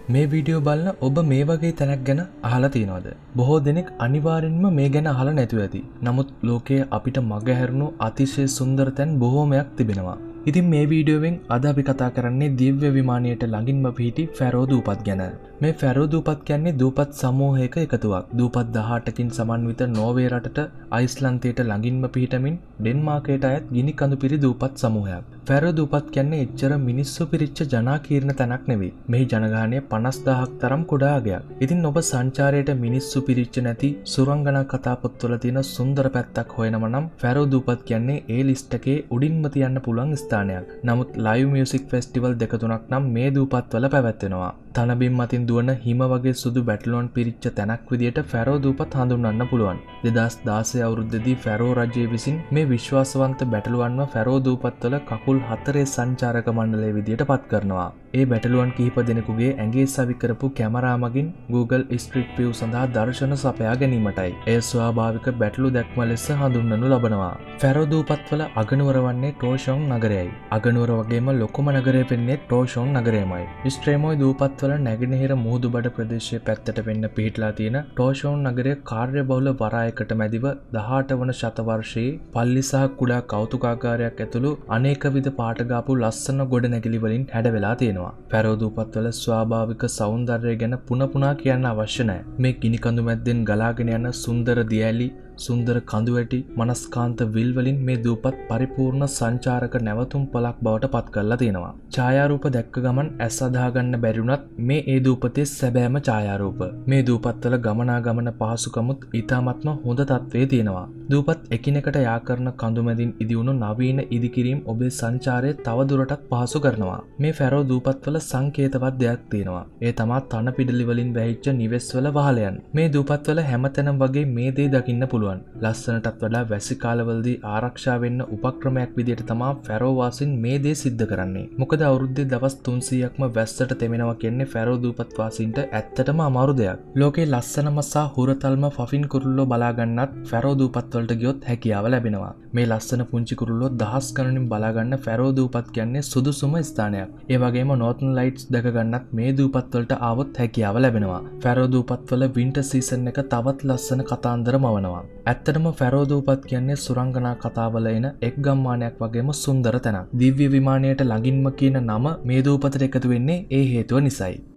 මේ වීඩියෝ බලන ඔබ මේ වගේ තැනක් ගැන අහලා තියෙනවද? බොහෝ දෙනෙක් අනිවාර්යෙන්ම මේ ගැන අහලා නැතුව ඇති. නමුත් ලෝකයේ අපිට මගහැරුණු අතිශය සුන්දර තැන් බොහෝමයක් තිබෙනවා. ඉතින් මේ වීඩියෝවෙන් අද අපි කතා කරන්නේ දිව්‍ය විමානයට ළඟින්ම පිහිටි ෆැරෝ දූපත් ගැන. මේ ෆැරෝ දූපත් කියන්නේ දූපත් සමූහයක එකතුවක්. දූපත් 18කින් සමන්විත නෝර්වේ රටට අයිස්ලන්තයට ළඟින්ම පිහිටමින් ඩෙන්මාර්කයට අයත් ගිනි කඳු පිරි දූපත් සමූහයක්. ෆැරෝ දූපත් කියන්නේ එච්චර මිනිස්සු පිරිච්ච ජනාකීර්ණ තැනක් නෙවෙයි. මෙහි ජනගහනය 50000ක් තරම් කුඩා අගයක්. ඉතින් ඔබ සංචාරයට මිනිස්සු පිරිච්ච නැති සුරංගනා කතාපොත්වල තියෙන සුන්දර පැත්තක් හොයනම නම් ෆැරෝ දූපත් කියන්නේ ඒ ලිස්ට් එකේ උඩින්ම තියන්න පුළුවන් ස්ථානයක්. නමුත් ලයිව් මියුසික් ෆෙස්ටිවල් දෙක තුනක් නම් මේ දූපත්වල පැවැත්වෙනවා. තනබිම් මතින් දුවන හිම වගේ සුදු බැටළුවන් පිරිච්ච තැනක් විදියට ෆැරෝ දූපත් හඳුන්වන්න පුළුවන්. 2016 අවුරුද්දේදී ෆැරෝ රජය විසින් මේ විශ්වාසවන්ත බැටළුවන්ව ෆැරෝ දූපත්වල කකුල් 4 සංචාරක මණ්ඩලය විදියට පත් කරනවා. ඒ බැටළුවන් කිහිප දෙනෙකුගේ ඇඟේ සවි කරපු කැමරා මගින් Google Street View සඳහා දර්ශන සපයා ගැනීමටයි. එය ස්වාභාවික බැටළු දැක්ම ලෙස හඳුන්වනු ලබනවා. ෆැරෝ දූපත්වල අගනුවර වන්නේ ටෝෂොන් නගරයයි. අගනුවර වගේම ලොකුම නගරය වෙන්නේ ටෝෂොන් නගරයමයි. ස්ට්‍රේමෝයි දූපත්වල නැගෙනහිර මුහුදුබඩ ප්‍රදේශයේ පැත්තට වෙන්න පිහිටලා තියෙන ටෝෂොන් නගරය කාර්යබහුල වරායකට මැදිව 18 වන ශතවර්ෂයේ පල්ලි සහ කුඩා කෞතුකාගාරයක් ඇතුළු අනේක විද පාටගාපු ලස්සන ගොඩනැගිලි වලින් හැඩවෙලා තියෙනවා. ෆැරෝ දූපත්වල ස්වාභාවික සෞන්දර්යය ගැන පුන පුනා කියන්න අවශ්‍ය නැහැ. මේ ගිනි කඳු මැද්දෙන් ගලාගෙන යන සුන්දර දියැලි, සුන්දර කඳු වැටි, මනස්කාන්ත විල් වලින් මේ දූපත් පරිපූර්ණ සංචාරක නැවතුම් පළක් බවට පත් කරලා තියෙනවා. ඡායාරූප දැක්ක ගමන් ඇස් අදහා ගන්න බැරි වුණත් මේ ඒ දූපතේ සැබෑම ඡායාරූප. මේ දූපත්වල ගමනාගමන පහසුකමුත් ඉතාමත්ම හොඳ තත්ත්වයේ තියෙනවා. දූපත් එකිනෙකට යා කරන කඳු මැදින් ඉදිවුණු නවීන ඉදිකිරීම් ඔබේ සංචාරය තව දුරටත් පහසු කරනවා. මේ ෆැරෝ දූපත්වල සංකේතවත් දෙයක් තියෙනවා. ඒ තමා තන පිඩලි වලින් වැහිච්ච නිවෙස්වල වහලයන්. මේ දූපත්වල හැමතැනම වගේ මේ දේ දකින්න පුළුවන්. ලස්සනටත් වඩා වැසි කාලවලදී ආරක්ෂා වෙන්න උපක්‍රමයක් විදියට තමා ෆැරෝ වාසීන් මේ දේ සිද්ධ කරන්නේ. මොකද අවුරුද්දේ දවස් 300ක්ම වැස්සට තෙමෙනවා කියන්නේ ෆැරෝ දූපත් වාසීන්ට ඇත්තටම අමාරු දෙයක්. ලෝකේ ලස්සනම සහ හුරතල්ම ෆෆින් කුරුල්ලෝ බලා ගන්නත් ෆැරෝ දූපත් වලට ගියොත් හැකියාව ලැබෙනවා. මේ ලස්සන පුංචි කුරුල්ලෝ දහස් ගණනින් බලා ගන්න ෆැරෝ දූපත් කියන්නේ සුදුසුම ස්ථානයක්. ඒ වගේම නෝර්තන් ලයිට්ස් දැක ගන්නත් මේ දූපත් වලට ආවොත් හැකියාව ලැබෙනවා. ෆැරෝ දූපත් වල වින්ටර් සීසන් එක තවත් ලස්සන කතාන්දර මවනවා. ඇත්තටම ෆැරෝ දූපත් කියන්නේ සුරංගනා කතාවල එන එක් ගම්මානයක් වගේම සුන්දර තැනක්. දිව්‍ය විමානයට ළඟින්ම කියන නම මේ දූපතට එකතු වෙන්නේ ඒ හේතුව නිසායි.